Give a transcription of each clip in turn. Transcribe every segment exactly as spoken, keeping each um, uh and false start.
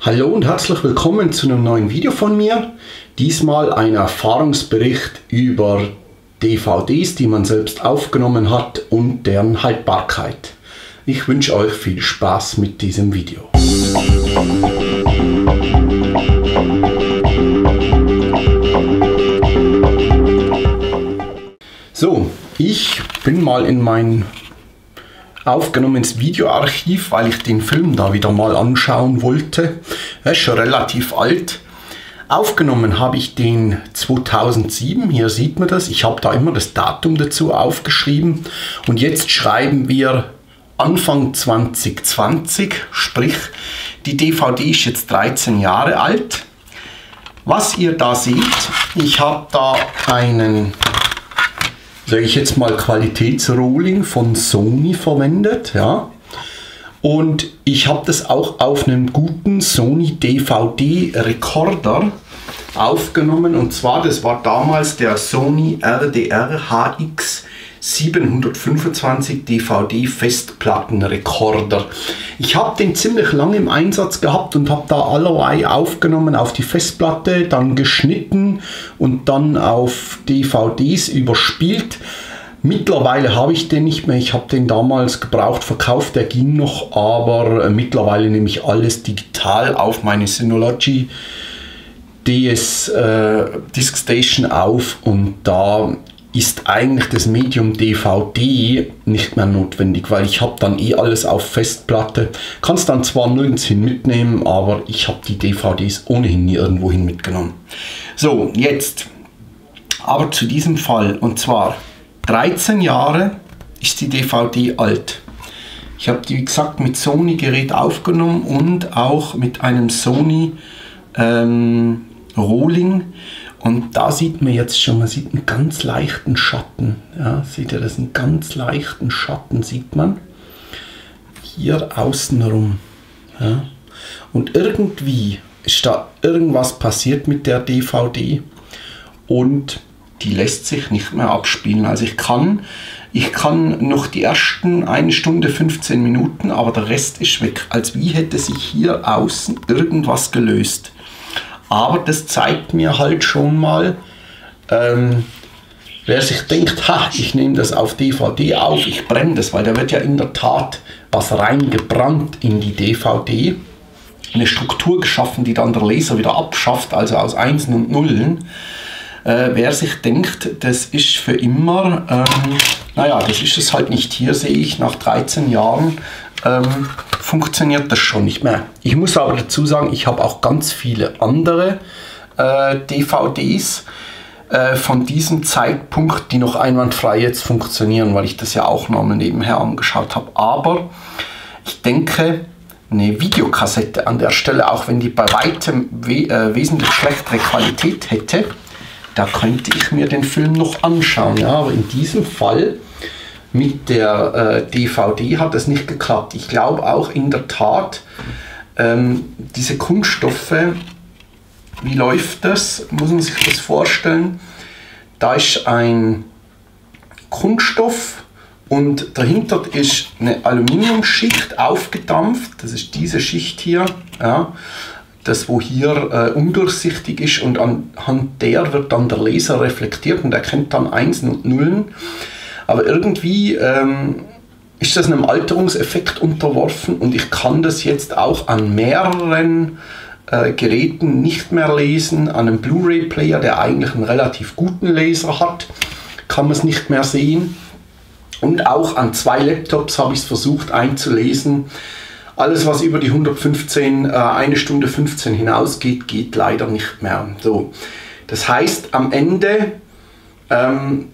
Hallo und herzlich willkommen zu einem neuen Video von mir. Diesmal ein Erfahrungsbericht über D V Ds, die man selbst aufgenommen hat und deren Haltbarkeit. Ich wünsche euch viel Spaß mit diesem Video. So, ich bin mal in mein aufgenommenes Videoarchiv, weil ich den Film da wieder mal anschauen wollte. Er ist schon relativ alt. Aufgenommen habe ich den zweitausendsieben, hier sieht man das. Ich habe da immer das Datum dazu aufgeschrieben. Und jetzt schreiben wir Anfang zwanzig zwanzig, sprich die D V D ist jetzt dreizehn Jahre alt. Was ihr da seht, ich habe da einen, sage ich jetzt mal, Qualitätsrohling von Sony verwendet, ja. Und ich habe das auch auf einem guten Sony D V D-Rekorder aufgenommen. Und zwar, das war damals der Sony R D R H X siebenhundertfünfundzwanzig D V D-Festplattenrekorder. Ich habe den ziemlich lange im Einsatz gehabt und habe da allerlei aufgenommen auf die Festplatte, dann geschnitten und dann auf D V Ds überspielt. Mittlerweile habe ich den nicht mehr, ich habe den damals gebraucht verkauft, der ging noch, aber mittlerweile nehme ich alles digital auf meine Synology D S äh, Diskstation auf und da ist eigentlich das Medium D V D nicht mehr notwendig, weil ich habe dann eh alles auf Festplatte. Kann es dann zwar nirgends hin mitnehmen, aber ich habe die D V Ds ohnehin nie irgendwo hin mitgenommen. So, jetzt aber zu diesem Fall, und zwar dreizehn Jahre ist die D V D alt. Ich habe die, wie gesagt, mit Sony-Gerät aufgenommen und auch mit einem Sony ähm, Rohling. Und da sieht man jetzt schon, man sieht einen ganz leichten Schatten. Ja, seht ihr das? Einen ganz leichten Schatten sieht man hier außenrum. Ja. Und irgendwie ist da irgendwas passiert mit der D V D und die lässt sich nicht mehr abspielen. Also ich kann, ich kann noch die ersten eine Stunde fünfzehn Minuten, aber der Rest ist weg. Als wie hätte sich hier außen irgendwas gelöst. Aber das zeigt mir halt schon mal, ähm, wer sich denkt, ha, ich nehme das auf D V D auf, ich brenne das, weil da wird ja in der Tat was reingebrannt in die D V D. Eine Struktur geschaffen, die dann der Laser wieder abschafft, also aus Einsen und Nullen. Äh, wer sich denkt, das ist für immer, ähm, naja, das ist es halt nicht. Hier sehe ich, nach dreizehn Jahren ähm, funktioniert das schon nicht mehr. Ich muss aber dazu sagen, ich habe auch ganz viele andere äh, D V Ds äh, von diesem Zeitpunkt, die noch einwandfrei jetzt funktionieren, weil ich das ja auch noch mal nebenher angeschaut habe. Aber ich denke, eine Videokassette an der Stelle, auch wenn die bei weitem we äh, wesentlich schlechtere Qualität hätte, da könnte ich mir den Film noch anschauen. Ja, aber in diesem Fall mit der äh, D V D hat es nicht geklappt. Ich glaube auch in der Tat, ähm, diese Kunststoffe, wie läuft das? Muss man sich das vorstellen? Da ist ein Kunststoff und dahinter ist eine Aluminiumschicht aufgedampft. Das ist diese Schicht hier. Ja. Das, wo hier äh, undurchsichtig ist, und anhand der wird dann der Laser reflektiert und erkennt dann Einsen und Nullen. Aber irgendwie ähm, ist das einem Alterungseffekt unterworfen und ich kann das jetzt auch an mehreren äh, Geräten nicht mehr lesen. An einem Blu-ray-Player, der eigentlich einen relativ guten Laser hat, kann man es nicht mehr sehen. Und auch an zwei Laptops habe ich es versucht einzulesen. Alles, was über die hundertfünfzehn, äh, eine Stunde fünfzehn hinausgeht, geht leider nicht mehr. So, das heißt, am Ende, ähm,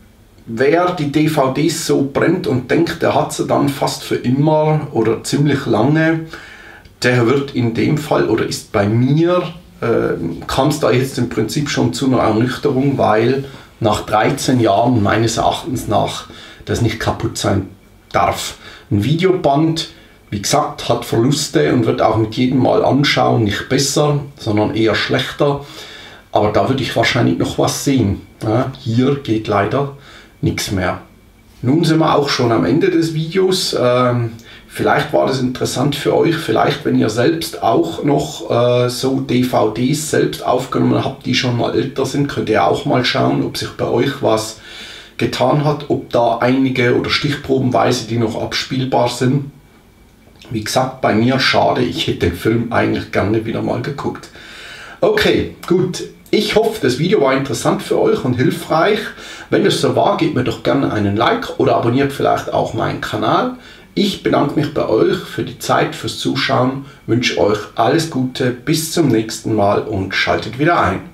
wer die D V Ds so brennt und denkt, der hat sie dann fast für immer oder ziemlich lange, der wird in dem Fall oder ist bei mir, äh, kam es da jetzt im Prinzip schon zu einer Ernüchterung, weil nach dreizehn Jahren meines Erachtens nach das nicht kaputt sein darf. Ein Videoband, wie gesagt, hat Verluste und wird auch mit jedem Mal anschauen nicht besser, sondern eher schlechter. Aber da würde ich wahrscheinlich noch was sehen. Ja, hier geht leider nichts mehr. Nun sind wir auch schon am Ende des Videos. Ähm, Vielleicht war das interessant für euch, vielleicht wenn ihr selbst auch noch äh, so D V Ds selbst aufgenommen habt, die schon mal älter sind, könnt ihr auch mal schauen, ob sich bei euch was getan hat, ob da einige oder stichprobenweise die noch abspielbar sind. Wie gesagt, bei mir schade, ich hätte den Film eigentlich gerne wieder mal geguckt. Okay, gut. Ich hoffe, das Video war interessant für euch und hilfreich. Wenn es so war, gebt mir doch gerne einen Like oder abonniert vielleicht auch meinen Kanal. Ich bedanke mich bei euch für die Zeit, fürs Zuschauen, wünsche euch alles Gute, bis zum nächsten Mal und schaltet wieder ein.